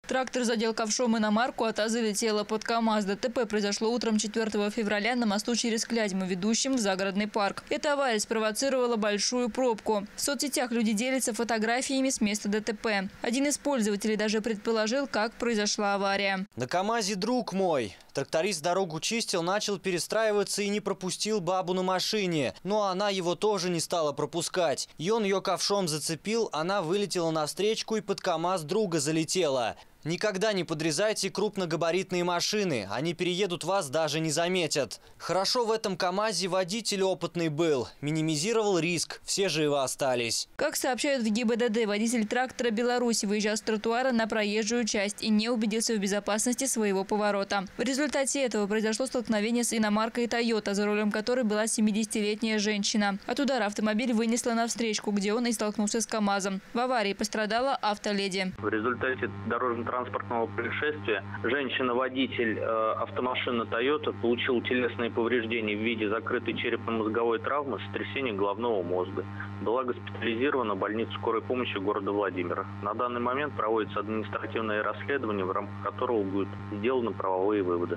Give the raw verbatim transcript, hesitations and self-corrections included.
Трактор задел ковшом иномарку, а та залетела под КАМАЗ. ДТП произошло утром четвёртого февраля на мосту через Клязьму, ведущем в загородный парк. Эта авария спровоцировала большую пробку. В соцсетях люди делятся фотографиями с места ДТП. Один из пользователей даже предположил, как произошла авария. На КАМАЗе друг мой. Тракторист дорогу чистил, начал перестраиваться и не пропустил бабу на машине. Но она его тоже не стала пропускать. И он ее ковшом зацепил, она вылетела на встречку и под КАМАЗ друга залетела. Никогда не подрезайте крупногабаритные машины. Они переедут, вас даже не заметят. Хорошо в этом КАМАЗе водитель опытный был. Минимизировал риск. Все живы остались. Как сообщают в ГИБДД, водитель трактора «Беларусь» выезжал с тротуара на проезжую часть и не убедился в безопасности своего поворота. В результате этого произошло столкновение с иномаркой «Тойота», за рулем которой была семидесятилетняя женщина. От удара автомобиль вынесла на встречку, где он и столкнулся с КАМАЗом. В аварии пострадала автоледи. В результате дорожно-транспортного происшествия женщина-водитель э, автомашины «Тойота» получила телесные повреждения в виде закрытой черепно-мозговой травмы, сотрясения головного мозга. Была госпитализирована в больницу скорой помощи города Владимира. На данный момент проводится административное расследование, в рамках которого будут сделаны правовые выводы.